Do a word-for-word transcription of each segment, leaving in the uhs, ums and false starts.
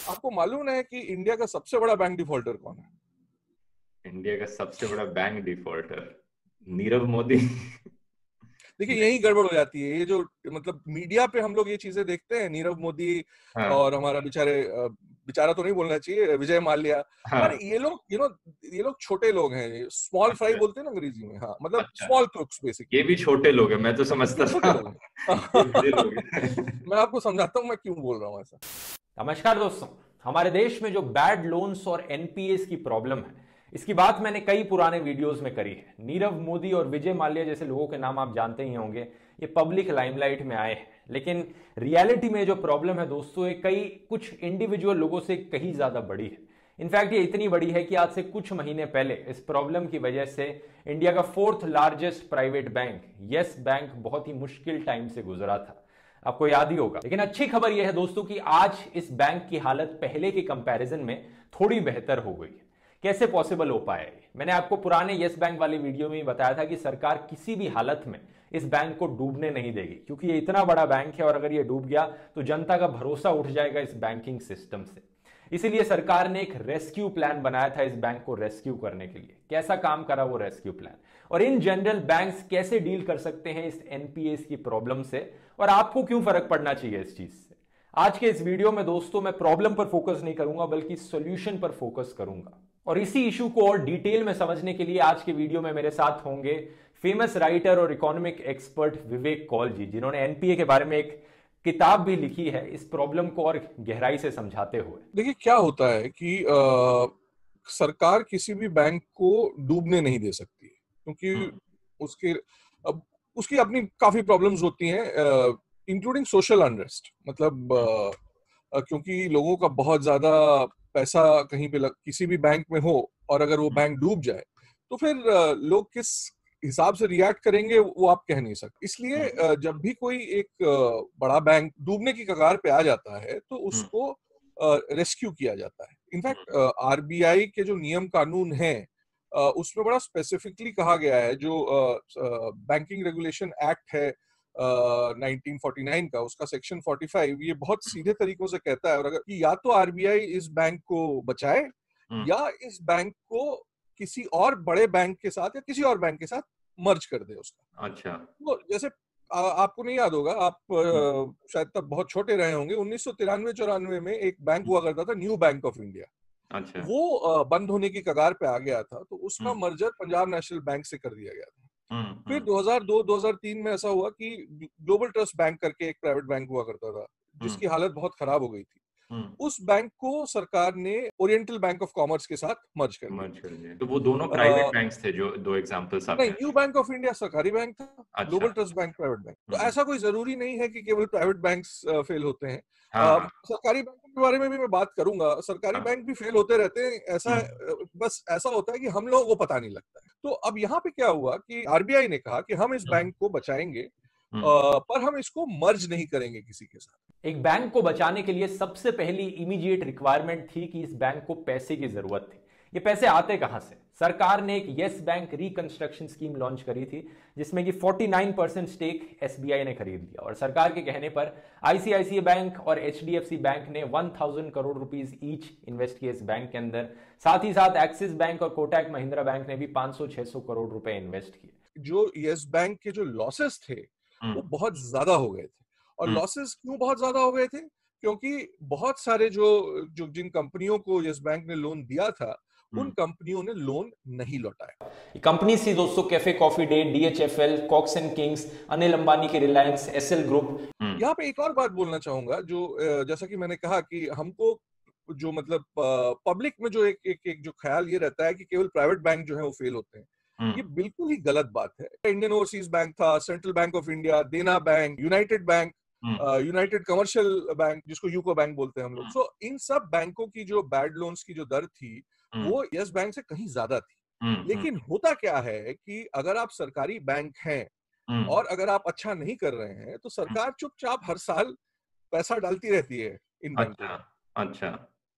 आपको मालूम है कि इंडिया का सबसे बड़ा बैंक डिफॉल्टर कौन है? इंडिया का सबसे बड़ा बैंक डिफॉल्टर नीरव मोदी। देखिए यही गड़बड़ हो जाती है। ये जो मतलब मीडिया पे हम लोग ये चीजें देखते हैं, नीरव मोदी हाँ और हमारा बेचारे बेचारा तो नहीं बोलना चाहिए, विजय माल्या, पर हाँ। ये लोग यू नो ये लोग छोटे लोग हैं, स्मॉल फ्राई अच्छा बोलते हैं ना अंग्रेजी में। हाँ, मतलब अच्छा, स्मॉल क्रुक्स ये बेसिकली। भी छोटे लोग हैं, मैं तो ये समझता छोटे था लोग ये हैं। बड़े लोग हैं। मैं आपको समझाता हूँ मैं क्यों बोल रहा हूँ ऐसा। नमस्कार दोस्तों, हमारे देश में जो बैड लोन्स और एनपीएस की प्रॉब्लम है, इसकी बात मैंने कई पुराने वीडियोस में करी है। नीरव मोदी और विजय माल्या जैसे लोगों के नाम आप जानते ही होंगे, ये पब्लिक लाइमलाइट में आए हैं, लेकिन रियलिटी में जो प्रॉब्लम है दोस्तों, ये कई कुछ इंडिविजुअल लोगों से कहीं ज्यादा बड़ी है। इनफैक्ट ये इतनी बड़ी है कि आज से कुछ महीने पहले इस प्रॉब्लम की वजह से इंडिया का fourth largest private bank Yes Bank बहुत ही मुश्किल टाइम से गुजरा था, आपको याद ही होगा। लेकिन अच्छी खबर यह है दोस्तों कि आज इस बैंक की हालत पहले के कंपैरिजन में थोड़ी बेहतर हो गई है। कैसे पॉसिबल हो पाया है? मैंने आपको पुराने यस बैंक वाले वीडियो में ही बताया था कि सरकार किसी भी हालत में इस बैंक को डूबने नहीं देगी, क्योंकि ये इतना बड़ा बैंक है और अगर ये डूब गया तो जनता का भरोसा उठ जाएगा इस बैंकिंग सिस्टम से। इसीलिए सरकार ने एक रेस्क्यू प्लान बनाया था इस बैंक को रेस्क्यू करने के लिए। कैसा काम करा वो रेस्क्यू प्लान, और इन जनरल बैंक्स कैसे डील कर सकते हैं इस एनपीएस की प्रॉब्लम से, और आपको क्यों फर्क पड़ना चाहिए इस चीज से। आज के इस वीडियो में दोस्तों मैं प्रॉब्लम पर फोकस नहीं करूंगा बल्कि सॉल्यूशन पर फोकस करूंगा। और इसी इशू को और डिटेल में समझने के लिए आज के वीडियो में मेरे साथ होंगे फेमस राइटर और इकोनॉमिक एक्सपर्ट विवेक कौल जी, जिन्होंने एनपीए के बारे में एक किताब भी लिखी है इस प्रॉब्लम को और गहराई से समझाते हुए। देखिए क्या होता है कि आ, सरकार किसी भी बैंक को डूबने नहीं दे सकती, क्योंकि उसके अब उसकी अपनी काफी प्रॉब्लम्स होती हैं, इंक्लूडिंग सोशल अनरेस्ट। मतलब आ, आ, क्योंकि लोगों का बहुत ज्यादा पैसा कहीं पे लग, किसी भी बैंक में हो और अगर वो बैंक डूब जाए तो फिर आ, लोग किस हिसाब से रिएक्ट करेंगे वो आप कह नहीं सकते। इसलिए आ, जब भी कोई एक आ, बड़ा बैंक डूबने की कगार पे आ जाता है तो उसको रेस्क्यू किया जाता है। इनफैक्ट आरबीआई के जो नियम कानून हैं उसमें बड़ा स्पेसिफिकली कहा गया है, जो बैंकिंग रेगुलेशन एक्ट है नाइनटीन फोर्टी नाइन का, उसका सेक्शन फोर्टी फाइव, ये बहुत सीधे तरीकों से कहता है और अगर कि या तो आरबीआई इस बैंक को बचाए या इस बैंक को किसी और बड़े बैंक के साथ या किसी और बैंक के साथ मर्ज कर दे उसका। अच्छा, तो जैसे आ, आपको नहीं याद होगा, आप आ, शायद तब बहुत छोटे रहे होंगे, उन्नीस सौ तिरानवे चौरानवे में एक बैंक हुआ करता था न्यू बैंक ऑफ इंडिया। अच्छा, वो आ, बंद होने की कगार पे आ गया था तो उसका मर्जर पंजाब नेशनल बैंक से कर दिया गया था। फिर दो हज़ार दो दो हज़ार तीन में ऐसा हुआ कि ग्लोबल ट्रस्ट बैंक करके एक प्राइवेट बैंक हुआ करता था जिसकी हालत बहुत खराब हो गई थी। उस बैंक को सरकार ने ओरिएंटल बैंक ऑफ कॉमर्स के साथ मर्ज कर दिया। तो वो दोनों प्राइवेट बैंक्स थे जो दो एग्जांपल्स आपने। नहीं, न्यू बैंक ऑफ इंडिया सरकारी बैंक था, अच्छा, Global Trust Bank private bank. तो ऐसा कोई जरूरी नहीं है कि केवल प्राइवेट बैंक्स फेल होते हैं। हाँ, uh, सरकारी बैंकों के बारे में भी मैं बात करूंगा, सरकारी हाँ, बैंक भी फेल होते रहते हैं। ऐसा बस ऐसा होता है कि हम लोगों को पता नहीं लगता है। तो अब यहाँ पे क्या हुआ कि आरबीआई ने कहा कि हम इस बैंक को बचाएंगे, uh, पर हम इसको मर्ज नहीं करेंगे किसी के साथ। एक बैंक को बचाने के लिए सबसे पहली इमीडिएट रिक्वायरमेंट थी कि इस बैंक को पैसे की जरूरत थी। ये पैसे आते कहां से? सरकार ने एक Yes Bank reconstruction scheme launch करी थी जिसमें कि उनचास परसेंट स्टेक एसबीआई ने खरीद लिया, और सरकार के कहने पर आईसीआईसीआई बैंक और एचडीएफसी बैंक ने एक हज़ार करोड़ रुपीस ईच इन्वेस्ट किए इस बैंक के अंदर। साथ ही साथ एक्सिस बैंक और कोटक महिंद्रा बैंक ने भी पांच सौ छह सौ करोड़ रुपए इन्वेस्ट किए। जो यस बैंक के जो लॉसेस थे वो बहुत ज्यादा हो गए थे। और लॉसेस क्यों बहुत ज्यादा हो गए थे? क्योंकि बहुत सारे जो जो जिन कंपनियों को यस बैंक ने लोन दिया था उन कंपनियों ने लोन नहीं लौटाया। कंपनी थी दोस्तों Cafe Coffee Day, DHFL, Cox and Kings, Anil Ambani की रिलायंस, एसएल ग्रुप। यहाँ पे एक और बात बोलना चाहूंगा, जो जैसा कि मैंने कहा कि हमको जो मतलब पब्लिक में जो एक एक, एक जो ख्याल ये रहता है कि केवल प्राइवेट बैंक जो है वो फेल होते हैं, ये बिल्कुल ही गलत बात है। इंडियन ओवरसीज बैंक था, Central Bank of India, Dena Bank, United Bank, United Commercial Bank जिसको यूको बैंक बोलते हैं हम लोग। सो so, इन सब बैंकों की जो बैड लोन्स की जो दर थी वो यस बैंक से कहीं ज्यादा थी। लेकिन होता क्या है कि अगर आप सरकारी बैंक हैं और अगर आप अच्छा नहीं कर रहे हैं तो सरकार चुपचाप हर साल पैसा डालती रहती है इन बैंकों में। अच्छा, अच्छा।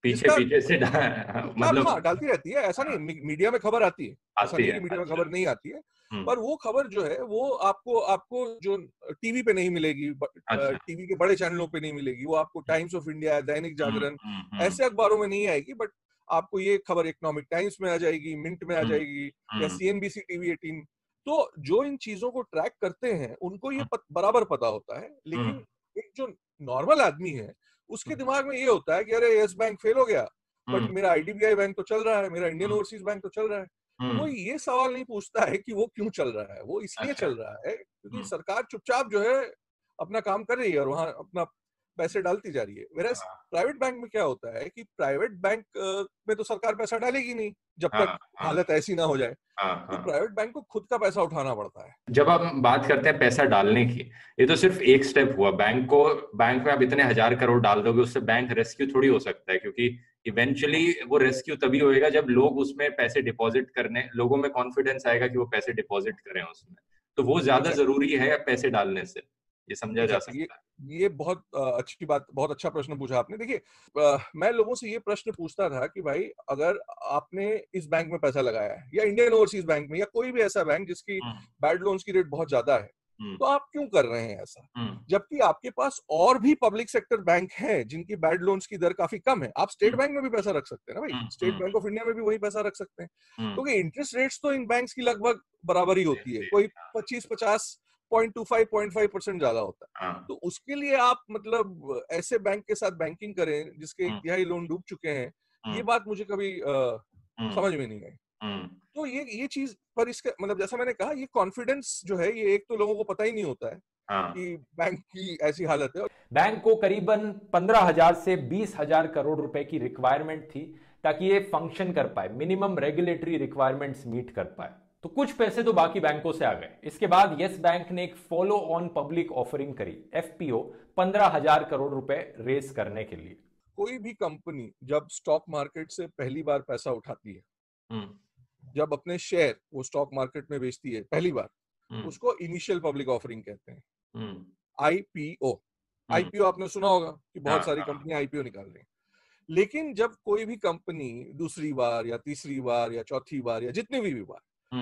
पीछे पीछे से मतलब हाँ डालती रहती है, ऐसा नहीं मीडिया में खबर आती है, ऐसा नहीं कि मीडिया में खबर नहीं आती है, पर वो खबर जो है वो आपको आपको जो टीवी पे नहीं मिलेगी, टीवी के बड़े चैनलों पे नहीं मिलेगी, वो आपको times of India, Dainik Jagran ऐसे अखबारों में नहीं आएगी, बट आपको ये खबर इकोनॉमिक टाइम्स में आ जाएगी, मिंट में आ जाएगी, या सीएनबीसी टीवी अठारह। तो जो इन चीजों को ट्रैक करते हैं उनको ये पत, बराबर पता होता है, लेकिन एक जो नॉर्मल आदमी है उसके दिमाग में ये होता है कि अरे यस बैंक फेल हो गया, बट मेरा आईडीबीआई बैंक तो चल रहा है, मेरा इंडियन ओवरसीज बैंक तो चल रहा है। तो वो ये सवाल नहीं पूछता है कि वो क्यों चल रहा है, वो इसलिए चल रहा है क्योंकि सरकार चुपचाप जो है अपना काम कर रही है और वहां अपना पैसे डालती जा रही है। वेरएस प्राइवेट बैंक में क्या होता है कि प्राइवेट बैंक में तो सरकार पैसा डालेगी नहीं जब तक हालत ऐसी ना हो जाए, तो प्राइवेट बैंक को खुद का पैसा उठाना पड़ता है। जब हम बात करते हैं पैसा डालने की, ये तो सिर्फ एक स्टेप हुआ। बैंक को बैंक में आप इतने हजार करोड़ डाल दोगे, उससे बैंक रेस्क्यू थोड़ी हो सकता है, क्योंकि इवेंचुअली वो रेस्क्यू तभी होएगा जब लोग उसमें पैसे डिपॉजिट करने, लोगों में कॉन्फिडेंस आएगा कि वो पैसे डिपॉजिट करें उसमें, तो वो ज्यादा जरूरी है पैसे डालने से, ये समझा जा सकता है। ये बहुत अच्छी बात, बहुत अच्छा प्रश्न पूछा आपने। देखिए, मैं लोगों से ये प्रश्न पूछता था कि भाई अगर आपने इस बैंक में पैसा लगाया है या इंडियन ओवरसीज बैंक में या कोई भी ऐसा बैंक जिसकी बैड लोन्स की रेट बहुत ज्यादा है, तो आप क्यों कर रहे हैं ऐसा, जबकि आपके पास और भी पब्लिक सेक्टर बैंक हैं जिनकी बैड लोन्स की दर काफी कम है। आप स्टेट बैंक में भी पैसा रख सकते हैं ना भाई, स्टेट बैंक ऑफ इंडिया में भी वही पैसा रख सकते हैं, क्योंकि इंटरेस्ट रेट्स तो इन बैंक्स की लगभग बराबर ही होती है, कोई पच्चीस पचास point two five point five percent ज्यादा होता है। तो उसके लिए आप मतलब ऐसे बैंक के साथ बैंकिंग करें जिसके एक तिहाई लोन डूब चुके हैं, ये बात मुझे कभी आ, समझ में नहीं आई। तो ये ये चीज पर इसका मतलब जैसा मैंने कहा, ये कॉन्फिडेंस जो है ये एक तो लोगों को पता ही नहीं होता है कि बैंक की ऐसी हालत है। बैंक को करीबन पंद्रह हजार से बीस हजार करोड़ रुपए की रिक्वायरमेंट थी ताकि ये फंक्शन कर पाए, मिनिमम रेगुलेटरी रिक्वायरमेंट्स मीट कर पाए। तो कुछ पैसे तो बाकी बैंकों से आ गए। इसके बाद यस बैंक ने एक फॉलो ऑन पब्लिक ऑफरिंग करी, एफपीओ, पंद्रह हजार करोड़ रुपए रेस करने के लिए। कोई भी कंपनी जब स्टॉक मार्केट से पहली बार पैसा उठाती है, जब अपने शेयर वो स्टॉक मार्केट में बेचती है पहली बार, उसको इनिशियल पब्लिक ऑफरिंग कहते हैं, आईपीओ। आईपीओ आपने सुना होगा कि बहुत सारी कंपनियां आईपीओ निकाल रही हैं। लेकिन जब कोई भी कंपनी दूसरी बार या तीसरी बार या चौथी बार या जितनी भी, भी बार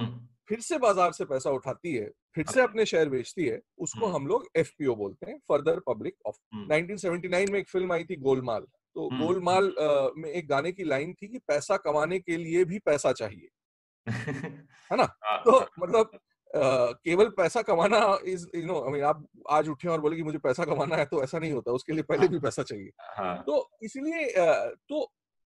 फिर से बाजार से पैसा उठाती है, फिर से अपने शेयर बेचती है, उसको हम लोग एफपीओ बोलते हैं, further public offering. Nineteen seventy nine में एक फिल्म आई थी गोलमाल, तो गोलमाल में एक गाने की लाइन थी कि पैसा कमाने के लिए भी पैसा चाहिए, है ना। तो मतलब Uh, केवल पैसा कमाना is you know I mean आप आज उठे और बोले कि मुझे पैसा कमाना है, तो ऐसा नहीं होता, उसके लिए पहले भी पैसा चाहिए। तो इसलिए uh, तो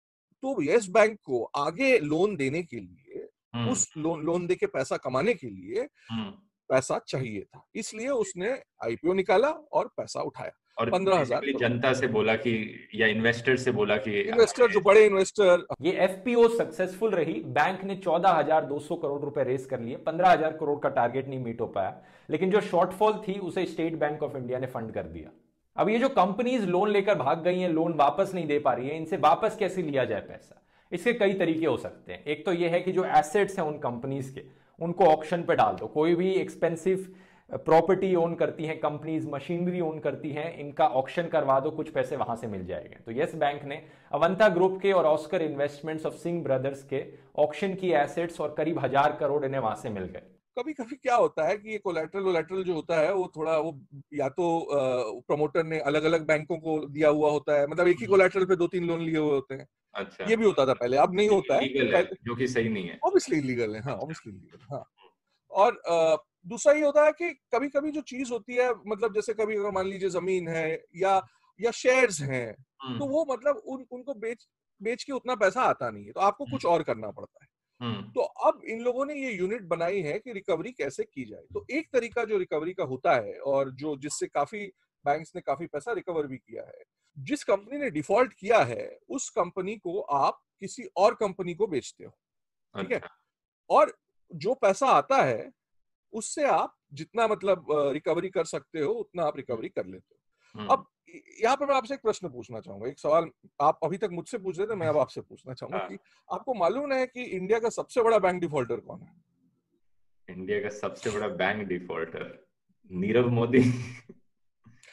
तो यस बैंक को आगे लोन देने के लिए, उस लोन लोन दे के पैसा कमाने के लिए पैसा चाहिए था, इसलिए उसने आईपीओ निकाला और पैसा उठाया और पंद्रह हजार जनता से बोला कि या इन्वेस्टर से बोला कि इन्वेस्टर जो बड़े इन्वेस्टर। ये एफपीओ सक्सेसफुल रही। बैंक ने चौदह हजार दो सौ करोड़ रुपए रेस कर लिए। पंद्रह हजार करोड़ का टारगेट नहीं मीट हो पाया, लेकिन जो शॉर्टफॉल थी उसे स्टेट बैंक ऑफ इंडिया ने फंड कर दिया। अब ये जो कंपनीज लोन लेकर भाग गई हैं, लोन वापस नहीं दे पा रही है, इनसे वापस कैसे लिया जाए पैसा, इसके कई तरीके हो सकते हैं। एक तो ये है कि जो एसेट्स हैं उन कंपनीज के, उनको ऑक्शन पे डाल दो। कोई भी एक्सपेंसिव प्रॉपर्टी ओन करती हैं कंपनीज, मशीनरी ओन करती हैं, इनका ऑक्शन करवा दो, कुछ पैसे वहां से मिल जाएंगे। तो यस बैंक ने अवंता ग्रुप के और Oscar Investments of Singh brothers के ऑक्शन की एसेट्स और करीब हजार करोड़ इन्हें वहां से मिल गए। कभी कभी क्या होता है कि ये कोलैटरल वोलैटरल जो होता है वो थोड़ा वो या तो प्रमोटर ने अलग अलग बैंकों को दिया हुआ होता है, मतलब एक ही कोलैटरल पे दो तीन लोन लिए हुए होते हैं। अच्छा, ये भी होता था पहले, अब नहीं होता है, जो कि सही नहीं है, ऑब्वियसली इलीगल है। हाँ, ऑब्वियसली इलीगल। हाँ, और आ, दूसरा ये होता है कि कभी कभी जो चीज होती है, मतलब जैसे कभी अगर मान लीजिए जमीन है या या शेयर्स हैं, तो वो मतलब उन उनको बेच बेच के उतना पैसा आता नहीं है, तो आपको कुछ और करना पड़ता है। तो अब इन लोगों ने ये यूनिट बनाई है कि रिकवरी कैसे की जाए। तो एक तरीका जो रिकवरी का होता है और जो जिससे काफी बैंक्स ने काफी पैसा रिकवर भी किया है, जिस कंपनी ने डिफॉल्ट किया है उस कंपनी को आप किसी और कंपनी को बेचते हो, ठीक है, और जो पैसा आता है उससे आप जितना मतलब रिकवरी कर सकते हो उतना आप रिकवरी कर लेते हो। अब यहाँ पर मैं आपसे एक प्रश्न पूछना चाहूंगा, एक सवाल आप अभी तक मुझसे पूछ रहे थे, मैं अब आपसे पूछना चाहूंगा कि आपको मालूम है कि इंडिया का सबसे बड़ा बैंक डिफॉल्टर कौन है? इंडिया का सबसे बड़ा बैंक डिफॉल्टर नीरव मोदी।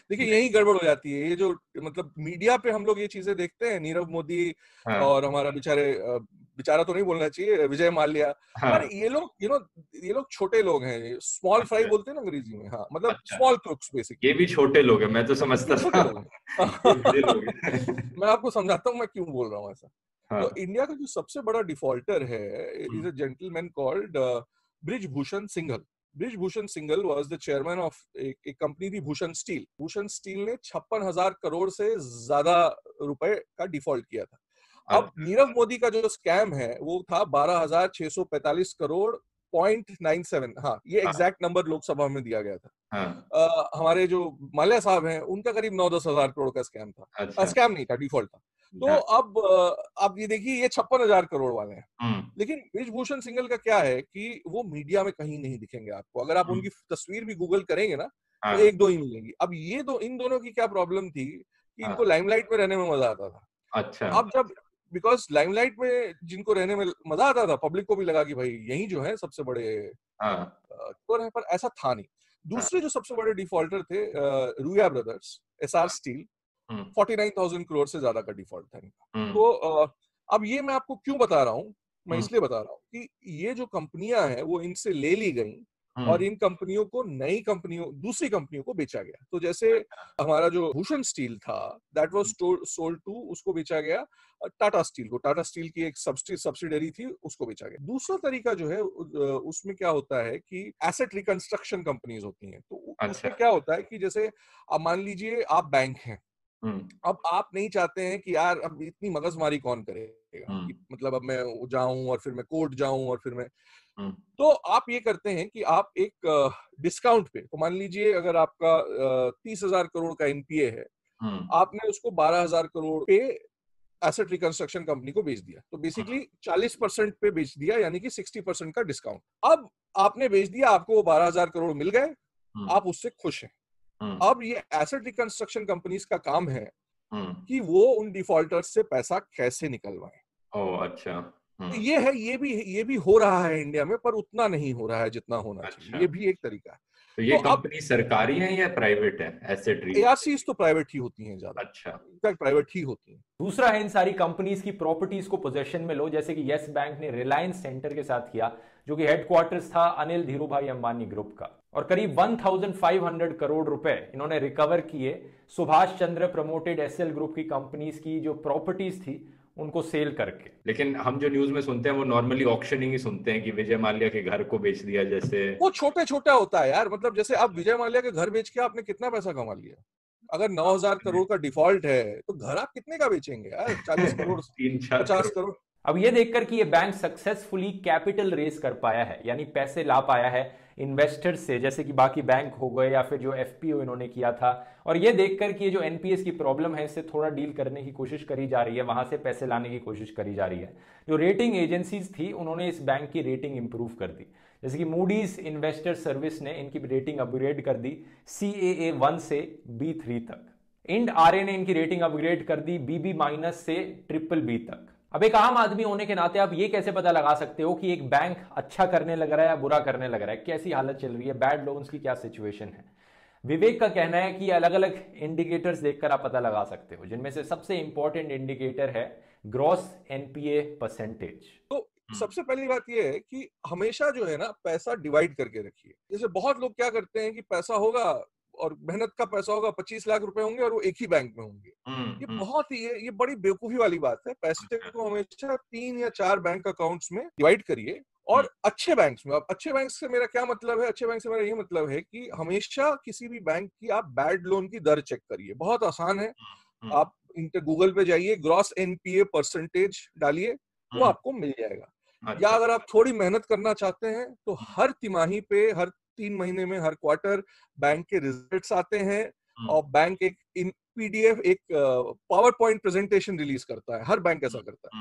देखिए यही गड़बड़ हो जाती है, ये जो मतलब मीडिया पे हम लोग ये चीजें देखते हैं, नीरव मोदी हाँ, और हमारा बेचारे बेचारा तो नहीं बोलना चाहिए, विजय माल्या, हाँ, पर ये लोग यू नो ये लोग छोटे लोग हैं, स्मॉल फ्राई अच्छा, बोलते हैं ना अंग्रेजी में, हाँ मतलब अच्छा, स्मॉल क्रुक्स बेसिकली, ये भी छोटे लोग हैं, मैं तो ये समझता छोटे था लोग हैं। ये बड़े लोग हैं। मैं आपको समझाता हूँ मैं क्यों बोल रहा हूँ ऐसा। हाँ, तो इंडिया का जो सबसे बड़ा डिफॉल्टर है is hmm, a gentleman called Brijbhushan Singhal. Brijbhushan Singhal was the chairman of एक, एक कंपनी थी भूषण स्टील। भूषण स्टील ने छप्पन हजार करोड़ से ज्यादा रुपए का डिफॉल्ट किया था। अब अच्छा, नीरव मोदी का जो स्कैम है वो था बारह हजार छह सौ पैंतालीस करोड़ पॉइंट नाइन सेवन, हाँ ये हाँ, एग्जैक्ट नंबर लोकसभा में दिया गया था। हाँ, अ, हमारे जो माल्या साहब हैं उनका करीब नौ दस हजार करोड़ का स्कैम था, अच्छा, स्कैम नहीं था, डिफॉल्ट था। तो हाँ, अब अ, आप ये देखिए ये छप्पन हजार करोड़ वाले हैं, हम्म, लेकिन ब्रिजभूषण सिंघल का क्या है कि वो मीडिया में कहीं नहीं दिखेंगे आपको, अगर आप हम्म, उनकी तस्वीर भी गूगल करेंगे ना तो हाँ, एक दो ही मिलेंगी। अब ये दो इन दोनों की क्या प्रॉब्लम थी कि इनको हाँ, लाइमलाइट में रहने में मजा आता था। अच्छा, अब जब बिकॉज लाइमलाइट में जिनको रहने में मजा आता था, पब्लिक को भी लगा कि भाई यही जो है सबसे बड़े हाँ, चोर है, पर ऐसा था नहीं। हाँ, दूसरे जो सबसे बड़े डिफॉल्टर थे Ruia brothers, Essar steel, hmm, forty nine thousand crore से ज्यादा का डिफॉल्ट था इनका। हम्म, तो अ, अब ये मैं आपको क्यों बता रहा हूँ, मैं हम्म, इसलिए बता रहा हूँ कि ये जो कंपनियां हैं वो इनसे ले ली गई और हम्म, इन कंपनियों को नई कंपनियों दूसरी कंपनियों को बेचा गया। तो जैसे हमारा जो भूषण स्टील था दैट वाज सोल्ड टू, उसको बेचा गया टाटा स्टील को, टाटा स्टील की एक सब्सिडरी थी उसको बेचा गया। दूसरा तरीका जो है उ- उसमें क्या होता है कि एसेट रिकंस्ट्रक्शन कंपनीज होती हैं। तो उ- अच्छा, उसमें क्या होता है कि जैसे अब मान लीजिए आप बैंक हैं, हम्म, अब आप नहीं चाहते हैं कि यार अब इतनी मगजमारी कौन करेगा हम्म, कि मतलब अब मैं जाऊं और फिर मैं कोर्ट जाऊं और फिर मैं, हम्म, तो आप ये करते हैं कि आप एक डिस्काउंट पे, तो मान लीजिए अगर आपका तीस हजार करोड़ का एनपीए है, हम्म, आपने उसको बारह हजार करोड़ पे एसेट रिकंस्ट्रक्शन कंपनी को बेच दिया, तो बेसिकली चालीस परसेंट पे बेच दिया, यानी कि साठ परसेंट का डिस्काउंट। अब आपने बेच दिया, आपको वो बारह हजार करोड़ मिल गए, हम्म, आप उससे खुश हैं। हम्म, अब ये एसेट रिकंस्ट्रक्शन कंपनीज का काम है हम्म, कि वो उन डिफॉल्टर्स से पैसा कैसे निकलवाएं। ओ अच्छा, तो हम्म, ये है, ये भी ये भी हो रहा है इंडिया में, पर उतना नहीं हो रहा है जितना होना चाहिए, अच्छा, ये भी एक तरीका है। तो तो ये अब कंपनी सरकारी है या प्राइवेट है, एसेट री? एआरसीज तो प्राइवेट ही होती हैं ज्यादा, अच्छा, इनफैक्ट प्राइवेट ही होती हैं। दूसरा है इन सारी कंपनीज की प्रॉपर्टीज को पोजेशन में लो, जैसे कि यस बैंक ने रिलायंस सेंटर के साथ किया, जो कि हेडक्वार्टर्स था अनिल धीरूभाई अंबानी ग्रुप का, और करीब पंद्रह सौ करोड़ रुपए इन्होंने रिकवर किए सुभाष चंद्र प्रमोटेड एसएल ग्रुप की कंपनीज की जो प्रॉपर्टीज थी उनको सेल करके। लेकिन हम जो न्यूज में सुनते हैं वो नॉर्मली ऑक्शनिंग ही सुनते हैं कि विजय माल्या के घर को बेच दिया जैसे। वो छोटे छोटा होता है यार, मतलब जैसे आप विजय माल्या के घर बेच के आपने कितना पैसा कमा लिया? अगर नौ हजार करोड़ का डिफॉल्ट है तो घर आप कितने का बेचेंगे यार? चालीस करोड़, तीन चार पचास करोड़ करोड़ अब ये देखकर कि ये बैंक सक्सेसफुली कैपिटल रेस कर पाया है, यानी पैसे ला पाया है इन्वेस्टर्स से, जैसे कि बाकी बैंक हो गए या फिर जो एफपीओ इन्होंने किया था, और ये देखकर कि ये जो एनपीएस की प्रॉब्लम है इससे थोड़ा डील करने की कोशिश करी जा रही है, वहां से पैसे लाने की कोशिश करी जा रही है। जो रेटिंग एजेंसीज थी उन्होंने इस बैंक की रेटिंग इंप्रूव कर दी, जैसे कि मूडीज इन्वेस्टर सर्विस ने इनकी रेटिंग अपग्रेड कर दी सी ए ए वन से बी थ्री तक। इंड आरए ने इनकी रेटिंग अपग्रेड कर दी बीबी माइनस से ट्रिपल बी तक। अब एक आम आदमी होने के नाते आप ये कैसे पता लगा सकते हो कि एक बैंक अच्छा करने लग रहा है या बुरा करने लग रहा है, कैसी हालत चल रही है, बैड लोन्स की क्या सिचुएशन है? विवेक का कहना है कि अलग अलग इंडिकेटर्स देखकर आप पता लगा सकते हो, जिनमें से सबसे इंपॉर्टेंट इंडिकेटर है ग्रॉस एनपीए परसेंटेज। तो सबसे पहली बात यह है कि हमेशा जो है ना पैसा डिवाइड करके रखिए। जैसे बहुत लोग क्या करते हैं कि पैसा होगा और मेहनत का पैसा होगा, पच्चीस लाख रुपए होंगे और वो एक ही बैंक में होंगे। ये बहुत ही ये, ये बड़ी बेवकूफी वाली बात है। पैसे को हमेशा तीन या चार बैंक अकाउंट्स में डिवाइड करिए, और अच्छे बैंक्स में। अब अच्छे बैंक से मेरा क्या मतलब है? अच्छे बैंक से मेरा ये मतलब है कि हमेशा किसी भी बैंक की आप बैड लोन की दर चेक करिए। बहुत आसान है, आप इंटर गूगल पे जाइए, ग्रॉस एनपीए परसेंटेज डालिए, वो आपको मिल जाएगा। या अच्छा, अगर आप थोड़ी मेहनत करना चाहते हैं तो हर तिमाही पे, हर तीन महीने में, हर क्वार्टर बैंक के रिजल्ट्स आते हैं, और बैंक एक इन पीडीएफ एक पावर पॉइंट प्रेजेंटेशन रिलीज करता है। हर बैंक ऐसा करता है।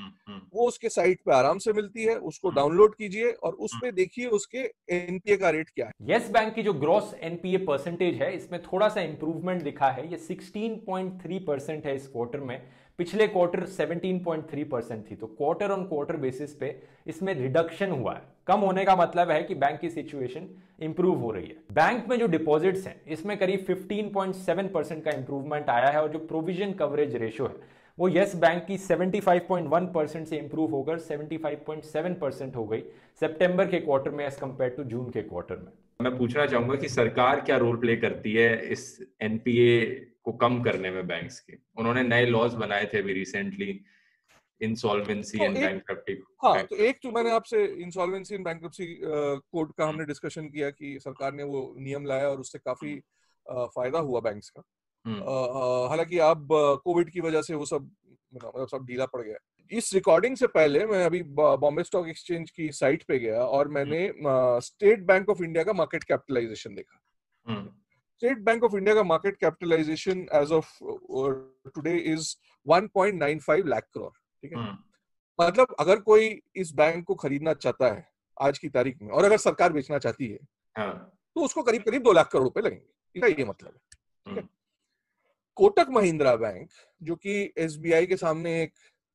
वो उसके साइट पे आराम से मिलती है, उसको डाउनलोड कीजिए और उसमें देखिए उसके एनपीए का रेट क्या है। यस बैंक की जो ग्रॉस एनपीए परसेंटेज है इसमें थोड़ा सा इंप्रूवमेंट दिखा है, ये सोलह पॉइंट तीन परसेंट है इस क्वार्टर में, पिछले क्वार्टर सत्रह पॉइंट तीन परसेंट थी, तो क्वार्टर ऑन क्वार्टर बेसिस पे इसमें रिडक्शन हुआ है। कम होने का मतलब है कि बैंक की सिचुएशन इंप्रूव हो रही है। बैंक में जो डिपॉजिट्स हैं इसमें करीब पंद्रह पॉइंट सात परसेंट का इंप्रूवमेंट आया है और जो प्रोविजन कवरेज रेशियो है वो यस बैंक की पचहत्तर पॉइंट एक परसेंट से इंप्रूव होकर पचहत्तर पॉइंट सात परसेंट हो गई सितंबर के क्वार्टर में एज कंपेयर टू जून के क्वार्टर में। मैं पूछना चाहूंगा कि सरकार क्या रोल प्ले करती है इस एनपीए को कम करने में बैंक्स के? उन्होंने नए लॉज बनाए थे अभी रिसेंटली, इंसॉल्वेंसी एंड बैंकरप्सी। हाँ, तो एक तो मैंने आपसे इंसॉल्वेंसी एंड बैंकरप्सी कोड का हमने डिस्कशन किया कि सरकार ने वो नियम लाया और उससे काफी uh, फायदा हुआ बैंक्स का। uh, हालांकि अब कोविड की वजह से वो सब मतलब सब ढीला पड़ गया। इस रिकॉर्डिंग से पहले मैं अभी बॉम्बे स्टॉक एक्सचेंज की साइट पे गया और मैंने स्टेट बैंक ऑफ इंडिया का मार्केट कैपिटलाइजेशन देखा। स्टेट बैंक ऑफ इंडिया का market capitalisation as of today is one point nine five lakh crore. ठीक है, मतलब अगर कोई इस बैंक को खरीदना चाहता है आज की तारीख में और अगर सरकार बेचना चाहती है तो उसको करीब करीब दो लाख करोड़ रुपए लगेंगे, इसका ये मतलब है। ठीक है, कोटक महिंद्रा बैंक जो कि एसबीआई के सामने एक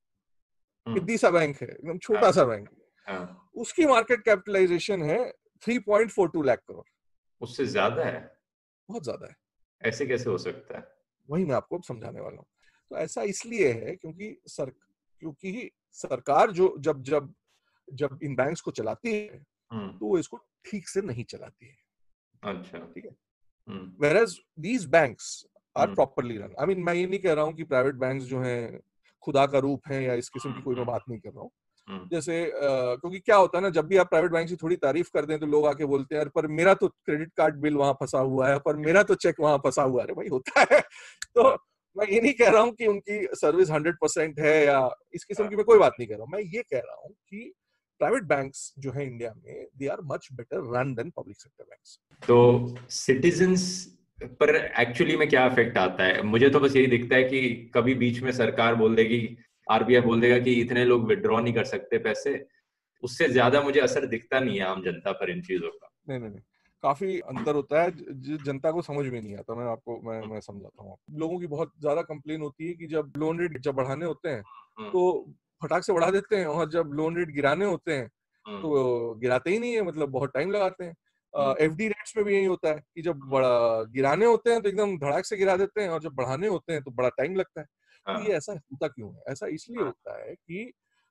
पिद्दी सा बैंक है, एकदम छोटा सा बैंक है, उसकी मार्केट कैपिटलाइजेशन है तीन point four two lakh crore. उससे ज्यादा है? बहुत ज्यादा है। ऐसे कैसे हो सकता है? वही मैं आपको समझाने वाला हूँ। तो ऐसा इसलिए है क्योंकि सर क्योंकि सरकार जो जब जब जब इन बैंक्स को चलाती है तो वो इसको ठीक से नहीं चलाती है। अच्छा, ठीक है। Whereas these banks are properly run. I mean, मैं ये नहीं कह रहा हूँ कि प्राइवेट बैंक्स जो हैं खुदा का रूप है या इस किस्म की कोई मैं बात नहीं कर रहा हूँ। जैसे uh, क्योंकि क्या होता है ना, जब भी आप प्राइवेट बैंक की थोड़ी तारीफ कर दें तो लोग आके बोलते हैं यार पर मेरा तो क्रेडिट कार्ड बिल वहां फंसा हुआ है, पर मेरा तो चेक वहां फंसा हुआ है। भाई होता है। तो मैं ये नहीं कह रहा हूँ कि उनकी सर्विस हंड्रेड परसेंट है या इस किस्म की मैं कोई बात नहीं कर रहा हूँ। मैं ये कह रहा हूँ कि प्राइवेट बैंक्स जो है इंडिया में they are much better run than public sector banks. तो सिटीजन्स पर एक्चुअली में क्या इफेक्ट आता है? मुझे तो बस यही दिखता है कि कभी बीच में सरकार बोल देगी, आरबीआई बोल देगा कि इतने लोग विड्रॉ नहीं कर सकते पैसे, उससे ज्यादा मुझे असर दिखता नहीं है आम जनता पर इन चीजों का। नहीं नहीं नहीं, काफी अंतर होता है, जनता को समझ में नहीं आता। मैं आपको मैं मैं समझाता हूँ। लोगों की बहुत ज्यादा कंप्लेन होती है कि जब लोन रेट जब बढ़ाने होते हैं तो फटाक से बढ़ा देते हैं और जब लोन रेट गिराने होते हैं तो गिराते ही नहीं है, मतलब बहुत टाइम लगाते हैं। एफडी रेट्स में भी यही होता है कि जब बड़ा गिराने होते हैं तो एकदम धड़ाक से गिरा देते हैं और जब बढ़ाने होते हैं तो बड़ा टाइम लगता है। तो ये ऐसा होता क्यों है? ऐसा इसलिए होता है कि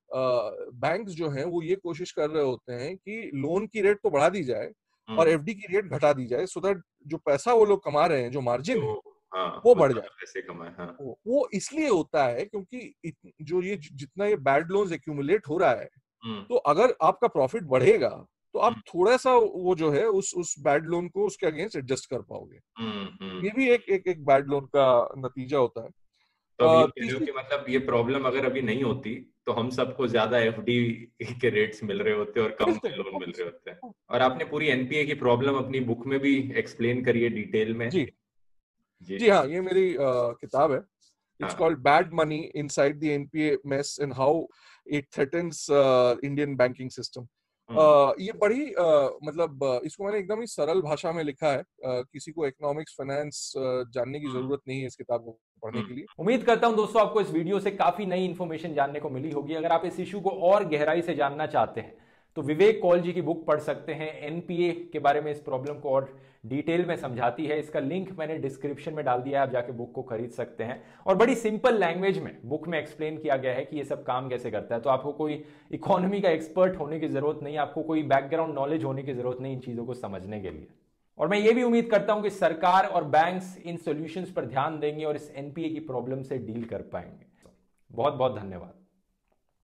बैंक्स जो हैं वो ये कोशिश कर रहे होते हैं कि लोन की रेट तो बढ़ा दी जाए और एफडी की रेट घटा दी जाए, सो दैट जो पैसा वो लोग कमा रहे हैं, जो मार्जिन है हाँ, वो बढ़ जाए। पैसे कमाए। हाँ। वो, वो इसलिए होता है क्योंकि जो ये जितना ये बैड लोन्स एक्यूमुलेट हो रहा है तो अगर आपका प्रॉफिट बढ़ेगा तो आप थोड़ा सा वो जो है उस उस बैड लोन को उसके अगेंस्ट एडजस्ट कर पाओगे। ये भी एक एक एक बैड लोन का नतीजा होता है। तो अब ये कह रहे हो कि मतलब ये प्रॉब्लम अगर अभी नहीं होती तो हम सबको ज्यादा एफडी के रेट्स मिल रहे होते और कम लोन मिल रहे होते हैं। और आपने पूरी एनपीए की प्रॉब्लम अपनी बुक में भी एक्सप्लेन करी है डिटेल में। जी जी, जी हाँ, ये मेरी uh, किताब है। It's called Bad Money Inside the N P A Mess and How It Threatens uh, Indian Banking System। uh, ये बड़ी uh, मतलब uh, इसको मैंने एकदम ही सरल भाषा में लिखा है। uh, किसी को इकोनॉमिक्स फाइनेंस uh, जानने की जरूरत नहीं है इस किताब को पढ़ने के लिए। उम्मीद करता हूं दोस्तों आपको इस वीडियो से काफी नई इंफॉर्मेशन जानने को मिली होगी। अगर आप इस इशू को और गहराई से जानना चाहते हैं तो विवेक कौल जी की बुक पढ़ सकते हैं। एनपीए के बारे में इस प्रॉब्लम को और डिटेल में समझाती है। इसका लिंक मैंने डिस्क्रिप्शन में डाल दिया है, आप जाके बुक को खरीद सकते हैं। और बड़ी सिंपल लैंग्वेज में बुक में एक्सप्लेन किया गया है कि ये सब काम कैसे करता है। तो आपको कोई इकोनॉमी का एक्सपर्ट होने की जरूरत नहीं, आपको कोई बैकग्राउंड नॉलेज होने की जरूरत नहीं इन चीजों को समझने के लिए। और मैं ये भी उम्मीद करता हूं कि सरकार और बैंक्स इन सॉल्यूशंस पर ध्यान देंगे और इस एनपीए की प्रॉब्लम से डील कर पाएंगे। बहुत बहुत धन्यवाद।